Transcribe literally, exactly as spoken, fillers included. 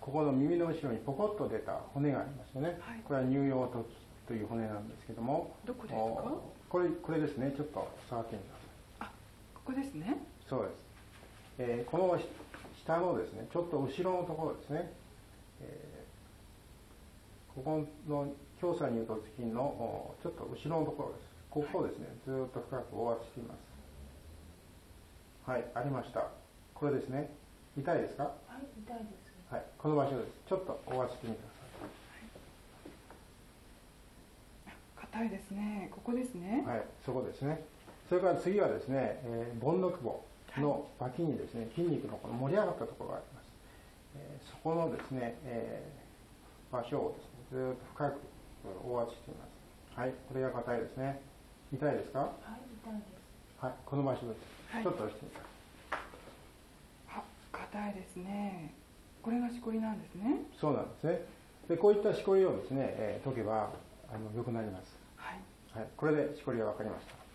ここの耳の後ろにポコッと出た骨がありますよね、はい、これは乳葉突起という骨なんですけども、 どこですか？ これ、これですね。ちょっと触ってみてください。 あ、ここですね。 そうです。えー、この下のですね、ちょっと後ろのところですね、えー、ここの狭窄乳突筋のちょっと後ろのところです。ここをですね、はい、ずっと深く押圧しています。はい、ありました。これですね。痛いですか？ はい、痛いです。 はい、この場所です。ちょっと押圧してみてください。硬いですね。ここですね。 はい、そこですね。それから次はですね、えー、盆の久保の脇にですね、筋肉のこの盛り上がったところがあります。えー、そこのですね、えー、場所をですね、ずっと深く押圧しています。はい、これが硬いですね。痛いですか？ はい、痛いです。 はい、この場所です。はい、ちょっと押してみてください。 あ、硬いですね。これがしこりなんですね。 そうなんですね。で、こういったしこりをですね、えー、解けばあの良くなります。 はい。 はい、これでしこりが分かりました。